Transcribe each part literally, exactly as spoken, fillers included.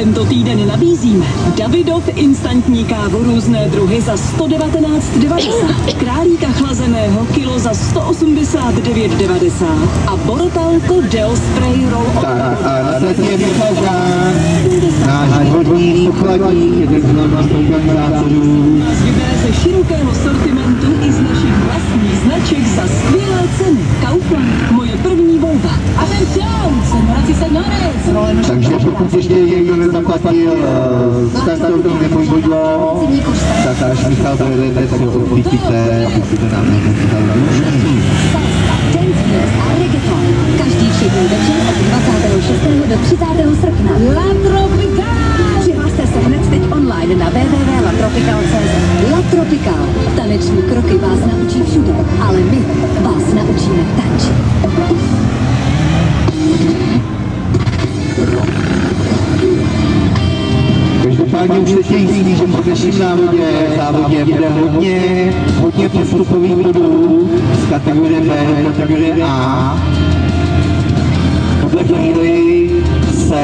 Tento týden nabízíme Davidov instantní kávu různé druhy za sto devatenáct devadesát, králíka chlazeného kilo za sto osmdesát devět devadesát a Borotalko Gel Spray Roll On. Tak a následně Michal Žán, náš vodní pokladník, jeden z hlavních organizátorů. Nás vybere ze širokého sortimentu i z našich vlastních značek za skvělé ceny. Kaufland, moje první volba. Atención, señoras y señores. Takže pokud ještě někdo nezaplatil startovní nebo jídlo, tak až Michal dojede, tak ho odpítíte a pokud nám nezůstal dlužný. Každý všední večer od dvacátého šestého do třicátého srpna. La Tropical! Přihlaste se hned teď online na w w w tečka la tropical tečka c z. La Tropical. Taneční kroky vás naučí všude, ale my vás naučíme tančit. Každopádně už teď je jistý, že po dnešním závodě, závodě bude hodně, hodně postupových bodů z kategorie B do kategorie A. V tuhle chvíli se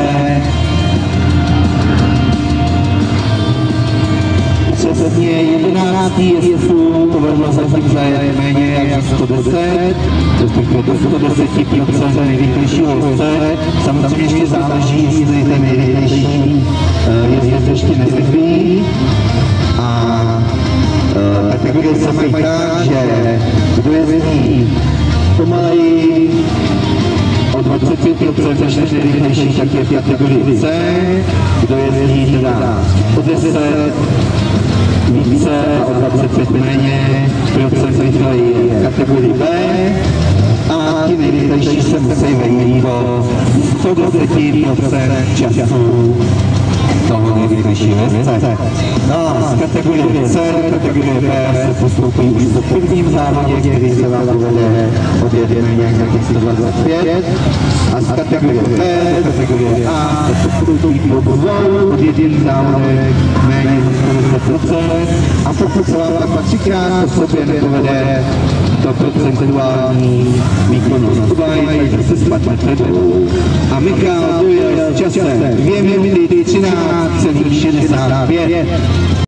přesně jedenáctý jezdců povedlo zatím zajet méně jak za sto deset, respektive do sto deset procent nejrychlejšího jezdce. Samozřejmě ještě záleží, jestli ten nejrychlejší jezdec ještě nezrychlí. A kategorie se mají tak, že kdo jezdí pomaleji o dvacet pět procent než nejrychlejší, tak je v kategorii C. Kdo jezdí teda o deset více a o dvacet pět méně procent rychleji je kategorii B. A ti nejrychlejší se musí vejít do sto deset procent času toho nejrychlejšího jezdce. No a z kategorie C, kategorie B se postoupí už po prvním závodě, který se vám povede odjet méně jak sto dvacet pět. A z kategorie B, kategorie A se postoupí po dvou odjetých závodech méně než sto deset procent. A pokud se vám pak třikrát po sobě nepovede to procentuální výkonnost Dubaj, takže se spadnete dolů. A Michal dojel s časem dvě minuty třináct celá šedesát pět.